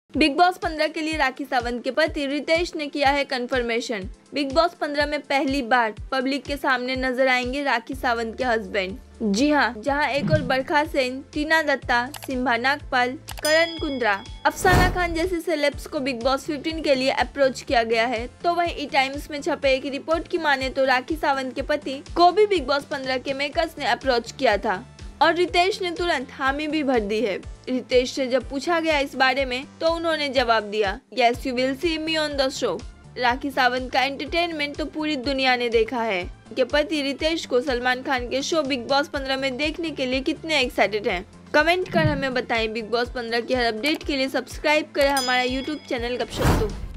Big boss 15 के लिए राखी सावंत के पति रितेश ने किया है कंफर्मेशन। बिग बॉस 15 में पहली बार पब्लिक के सामने नजर आएंगे राखी सावंत के हस्बैंड। जी हां, जहां एक और बरखा सेन, टीना दत्ता, सिम्बा नागपाल, करण कुंद्रा, अफसाना खान जैसे सेलेब्स को बिग बॉस 15 के लिए अप्रोच किया गया है। तो वहीं ई टाइम्स में छपे एक रिपोर्ट की माने तो राखी सावंत के पति को भी बिग बॉस 15 के मेकर्स ने अप्रोच किया था और रितेश ने तुरंत हामी भी भर दी है। रितेश से जब पूछा गया इस बारे में तो उन्होंने जवाब दिया, yes you will see me on the show. Rakhi Sawant का एंटरटेनमेंट तो पूरी दुनिया ने देखा है। उनके पति रितेश को सलमान खान के शो बिग बॉस 15 में देखने के लिए कितने एक्साइटेड हैं। कमेंट कर हमें बताएं। बिग बॉस 15 की हर अपडेट के लिए सब्सक्राइब करें हमारा यूट्यूब चैनल गपशप।